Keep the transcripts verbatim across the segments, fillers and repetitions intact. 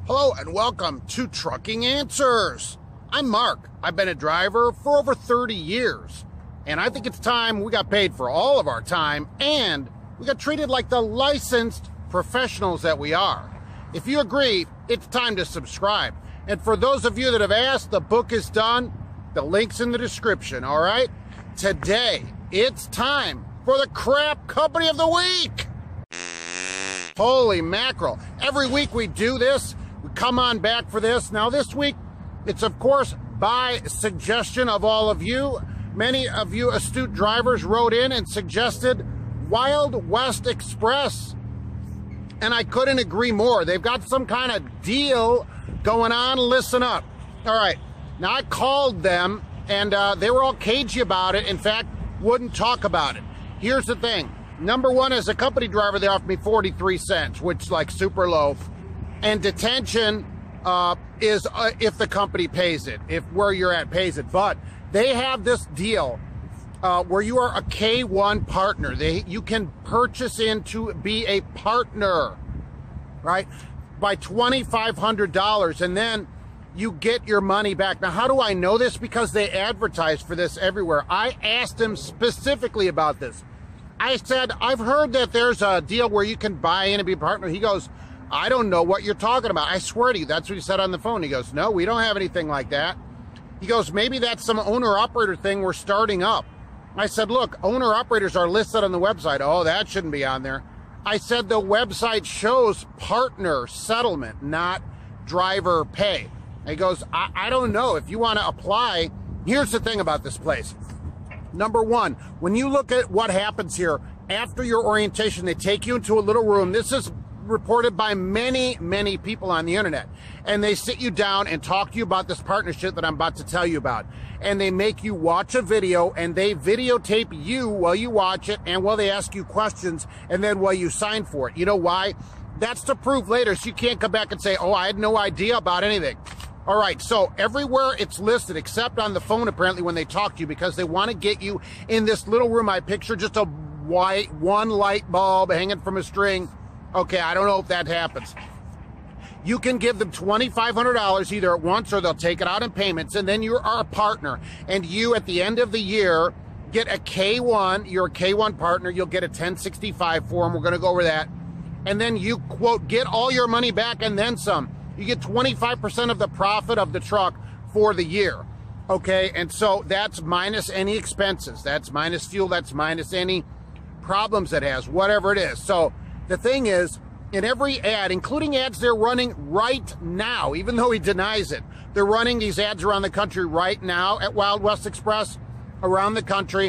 Hello and welcome to Trucking Answers. I'm Mark. I've been a driver for over thirty years, and I think it's time we got paid for all of our time and we got treated like the licensed professionals that we are. If you agree, it's time to subscribe. And for those of you that have asked, the book is done. The link's in the description, all right? Today, it's time for the Crap Company of the Week. Holy mackerel. Every week we do this. We come on back for this. Now this week, it's of course by suggestion of all of you. Many of you astute drivers wrote in and suggested Wild West Express. And I couldn't agree more. They've got some kind of deal going on. Listen up. All right. Now I called them and uh, they were all cagey about it. In fact, wouldn't talk about it. Here's the thing. Number one, as a company driver, they offered me forty-three cents, which is like super low. And detention uh, is uh, if the company pays it, if where you're at pays it. But they have this deal uh, where you are a K one partner. They you can purchase in to be a partner, right, by twenty-five hundred dollars, and then you get your money back. Now, how do I know this? Because they advertise for this everywhere. I asked him specifically about this. I said, I've heard that there's a deal where you can buy in and be a partner. He goes, I don't know what you're talking about. I swear to you, that's what he said on the phone. He goes, no, we don't have anything like that. He goes, maybe that's some owner-operator thing we're starting up. I said, look, owner-operators are listed on the website. Oh, that shouldn't be on there. I said the website shows partner settlement, not driver pay. He goes, I, I don't know. If you want to apply, here's the thing about this place. Number one, when you look at what happens here, after your orientation, they take you into a little room. This is reported by many, many people on the internet. And they sit you down and talk to you about this partnership that I'm about to tell you about. And they make you watch a video and they videotape you while you watch it and while they ask you questions and then while you sign for it. You know why? That's to prove later so you can't come back and say, oh, I had no idea about anything. All right, so everywhere it's listed, except on the phone, apparently, when they talk to you, because they want to get you in this little room. I picture just a white, one light bulb hanging from a string. Okay, I don't know if that happens. You can give them twenty-five hundred dollars either at once or they'll take it out in payments, and then you are a partner. And you, at the end of the year, get a K one. You're a K one partner. You'll get a ten sixty-five form. We're going to go over that. And then you, quote, get all your money back and then some. You get twenty-five percent of the profit of the truck for the year, okay? And so that's minus any expenses. That's minus fuel. That's minus any problems it has, whatever it is. So the thing is, in every ad, including ads they're running right now, even though he denies it, they're running these ads around the country right now at Wild West Express, around the country.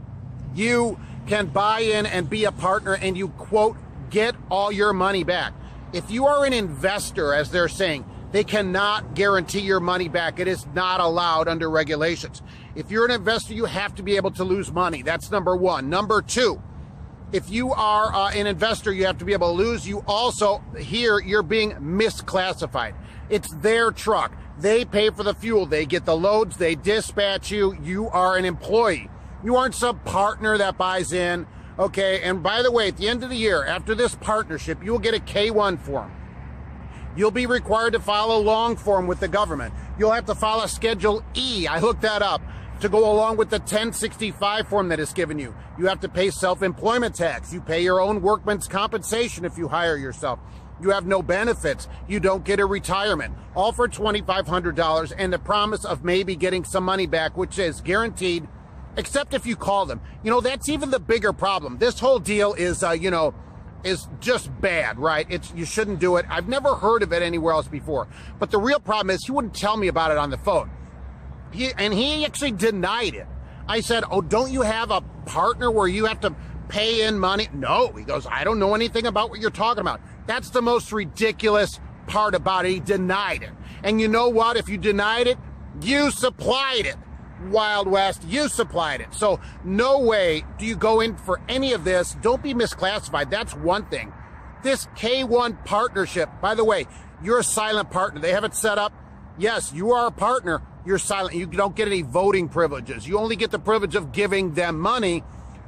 You can buy in and be a partner and you, quote, get all your money back. If you are an investor, as they're saying, they cannot guarantee your money back. It is not allowed under regulations. If you're an investor, you have to be able to lose money. That's number one. Number two, if you are uh, an investor, you have to be able to lose. You also, here, you're being misclassified. It's their truck. They pay for the fuel. They get the loads. They dispatch you. You are an employee. You aren't some partner that buys in. Okay, and by the way, at the end of the year, after this partnership, you will get a K one form. You'll be required to file a long form with the government. You'll have to file a Schedule E, I looked that up, to go along with the ten sixty-five form that is given you. You have to pay self-employment tax. You pay your own workman's compensation if you hire yourself. You have no benefits. You don't get a retirement. All for twenty-five hundred dollars and the promise of maybe getting some money back, which is guaranteed, except if you call them. You know, that's even the bigger problem. This whole deal is, uh, you know, is just bad, right? It's you shouldn't do it. I've never heard of it anywhere else before. But the real problem is he wouldn't tell me about it on the phone. He, and he actually denied it. I said, oh, don't you have a partner where you have to pay in money? No. He goes, I don't know anything about what you're talking about. That's the most ridiculous part about it. He denied it. And you know what? If you denied it, you supplied it. Wild West, you supplied it. So no way do you go in for any of this. Don't be misclassified. That's one thing. This K one partnership, by the way, you're a silent partner. They have it set up. Yes, you are a partner. You're silent. You don't get any voting privileges. You only get the privilege of giving them money.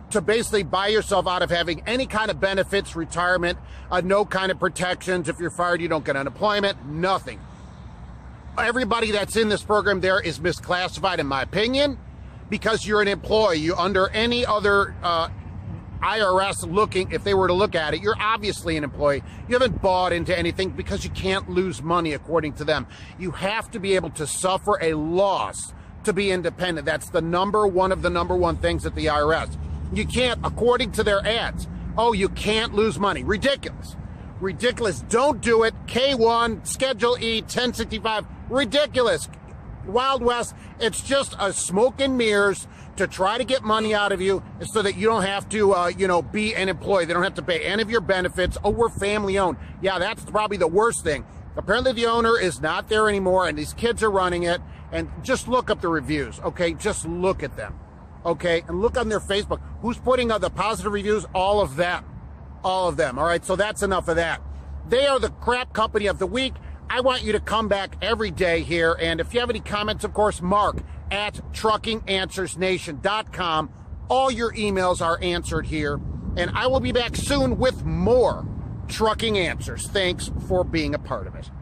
to basically buy yourself out of having any kind of benefits, retirement, uh, no kind of protections. If you're fired, you don't get unemployment, nothing. Everybody that's in this program there is misclassified, in my opinion, because you're an employee. You under any other uh, I R S looking, if they were to look at it, you're obviously an employee. You haven't bought into anything because you can't lose money according to them. You have to be able to suffer a loss to be independent. That's the number one of the number one things at the I R S. You can't, according to their ads, oh, you can't lose money. Ridiculous. Ridiculous. Don't do it. K one, Schedule E, ten sixty-five. Ridiculous. Wild West. It's just a smoke and mirrors to try to get money out of you so that you don't have to, uh, you know, be an employee. They don't have to pay any of your benefits. Oh, we're family owned. Yeah, that's probably the worst thing. Apparently the owner is not there anymore and these kids are running it. And just look up the reviews, okay? Just look at them, okay? And look on their Facebook. Who's putting on the positive reviews? All of them. All of them, all right? So that's enough of that. They are the crap company of the week. I want you to come back every day here. And if you have any comments, of course, Mark at trucking answers nation dot com. All your emails are answered here. And I will be back soon with more Trucking Answers. Thanks for being a part of it.